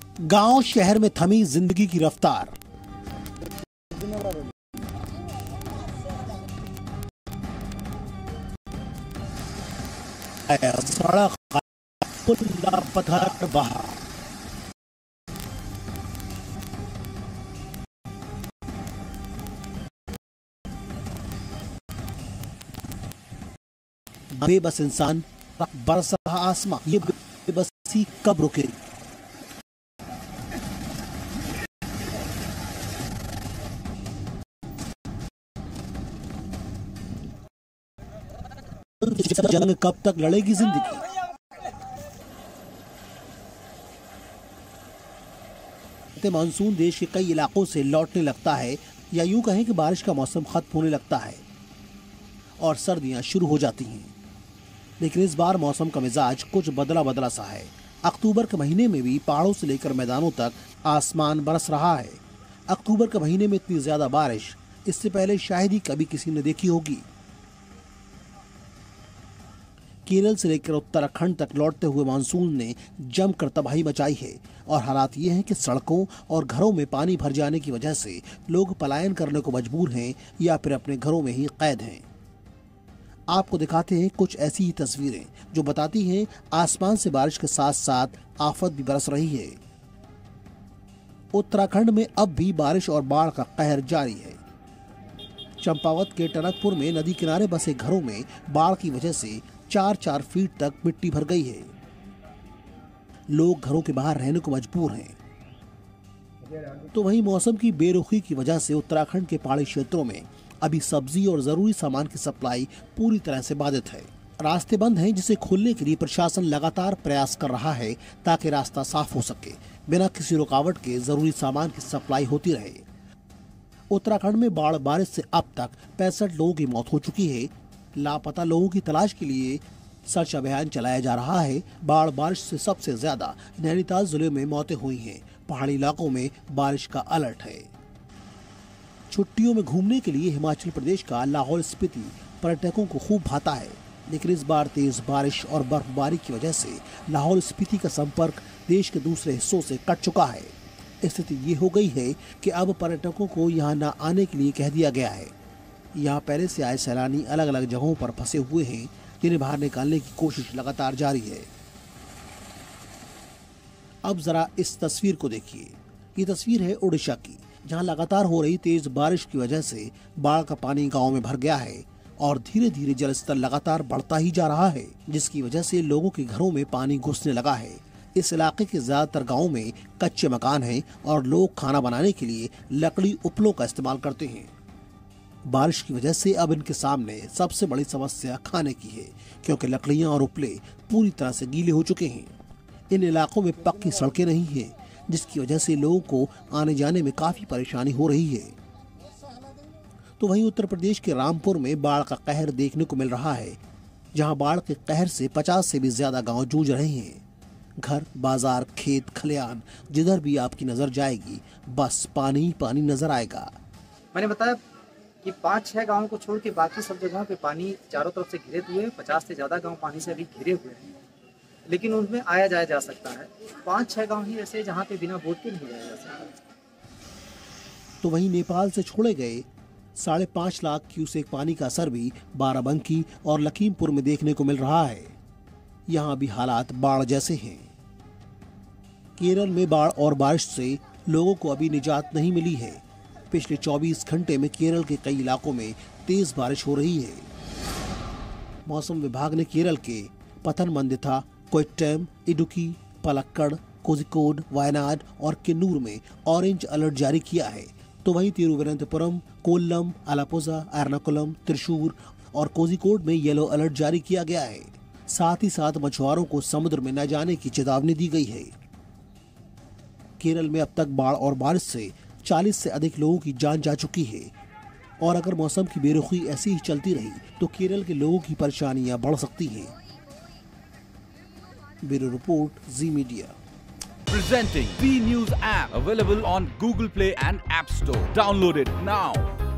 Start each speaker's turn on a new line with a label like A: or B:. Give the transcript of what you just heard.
A: गांव शहर में थमी जिंदगी की रफ्तार। सड़क पत्थर बहा। बेबस इंसान, बरस रहा आसमां, ये बेबसी कब रुकेगी? जंग कब तक लड़ेगी जिंदगी? मानसून देश के कई इलाकों से लौटने लगता है, या यूं कहें कि बारिश का मौसम खत्म होने लगता है और सर्दियां शुरू हो जाती हैं। लेकिन इस बार मौसम का मिजाज कुछ बदला बदला सा है। अक्टूबर के महीने में भी पहाड़ों से लेकर मैदानों तक आसमान बरस रहा है। अक्टूबर के महीने में इतनी ज्यादा बारिश इससे पहले शायद ही कभी किसी ने देखी होगी। केरल से लेकर उत्तराखंड तक लौटते हुए मानसून ने जमकर तबाही मचाई है और हालात ये हैं कि सड़कों और घरों में पानी भर जाने की वजह से लोग पलायन करने को मजबूर हैं या फिर अपने घरों में ही कैद हैं। आपको दिखाते हैं कुछ ऐसी ही तस्वीरें जो बताती हैं आसमान से बारिश के साथ साथ आफत भी बरस रही है। उत्तराखंड में अब भी बारिश और बाढ़ का कहर जारी है। चंपावत के टनकपुर में नदी किनारे बसे घरों में बाढ़ की वजह से 4-4 फीट तक मिट्टी भर गई है। लोग घरों के बाहर रहने को मजबूर हैं। तो वहीं मौसम की बेरुखी की वजह से उत्तराखंड के पहाड़ी क्षेत्रों में अभी सब्जी और जरूरी सामान की सप्लाई पूरी तरह से बाधित है। रास्ते बंद हैं, जिसे खोलने के लिए प्रशासन लगातार प्रयास कर रहा है ताकि रास्ता साफ हो सके, बिना किसी रुकावट के जरूरी सामान की सप्लाई होती रहे। उत्तराखंड में बाढ़ बारिश से अब तक 65 लोगों की मौत हो चुकी है। लापता लोगों की तलाश के लिए सर्च अभियान चलाया जा रहा है। बाढ़ बारिश से सबसे ज्यादा नैनीताल जिले में मौतें हुई हैं। पहाड़ी इलाकों में बारिश का अलर्ट है। छुट्टियों में घूमने के लिए हिमाचल प्रदेश का लाहौल स्पीति पर्यटकों को खूब भाता है, लेकिन इस बार तेज बारिश और बर्फबारी की वजह से लाहौल स्पीति का संपर्क देश के दूसरे हिस्सों से कट चुका है। स्थिति ये हो गई है कि अब पर्यटकों को यहाँ न आने के लिए कह दिया गया है। यहाँ पहले से आए सैलानी अलग अलग जगहों पर फंसे हुए हैं, जिन्हें बाहर निकालने की कोशिश लगातार जारी है। अब जरा इस तस्वीर को देखिए। ये तस्वीर है उड़ीसा की, जहां लगातार हो रही तेज बारिश की वजह से बाढ़ का पानी गांव में भर गया है और धीरे धीरे जल स्तर लगातार बढ़ता ही जा रहा है, जिसकी वजह से लोगों के घरों में पानी घुसने लगा है। इस इलाके के ज्यादातर गाँव में कच्चे मकान हैं और लोग खाना बनाने के लिए लकड़ी उपलों का इस्तेमाल करते हैं। बारिश की वजह से अब इनके सामने सबसे बड़ी समस्या खाने की है, क्योंकि लकड़ियां और उपले पूरी तरह से गीले हो चुके हैं। इन इलाकों में पक्की सड़कें नहीं हैं, जिसकी वजह से लोगों को आने जाने में काफी परेशानी हो रही है। तो वहीं उत्तर प्रदेश के रामपुर में बाढ़ का कहर देखने को मिल रहा है, जहां बाढ़ के कहर से 50 से भी ज्यादा गांव जूझ रहे हैं। घर, बाजार, खेत, खलियान, जिधर भी आपकी नजर जाएगी बस पानी ही पानी नजर आएगा।
B: मैंने बताया कि 5-6 गाँव को छोड़ के बाकी सब जगहों पे पानी चारों तरफ से घिरे हुए हैं। 50 से ज्यादा गाँव पानी से अभी घिरे हुए हैं, लेकिन उनमें आया जाया जा सकता है। 5-6 गाँव ही ऐसे जहाँ पे बिना बोट के नहीं जाया जा सकता।
A: तो वहीं नेपाल से छोड़े गए 5.5 लाख क्यूसेक पानी का असर भी बाराबंकी और लखीमपुर में देखने को मिल रहा है। यहाँ भी हालात बाढ़ जैसे हैं। केरल में बाढ़ और बारिश से लोगों को अभी निजात नहीं मिली है। पिछले 24 घंटे में केरल के कई इलाकों में तेज बारिश हो रही है। मौसम विभाग ने केरल के पथनमथिट्टा, कोट्टयम, इडुक्की, पलक्कड़, कोझिकोड, वायनाड और किन्नूर में ऑरेंज अलर्ट जारी किया है। तो वहीं तिरुवनंतपुरम, कोल्लम, आलापुझा, एर्नाकुलम, त्रिशूर और कोझिकोड में येलो अलर्ट जारी किया गया है। साथ ही साथ मछुआरों को समुद्र में न जाने की चेतावनी दी गई है। केरल में अब तक बाढ़ और बारिश से 40 से अधिक लोगों की जान जा चुकी है और अगर मौसम की बेरुखी ऐसी ही चलती रही तो केरल के लोगों की परेशानियां बढ़ सकती हैं। Bureau report, Zee Media.
C: Presenting V News app, available on Google Play and App Store. Download it now.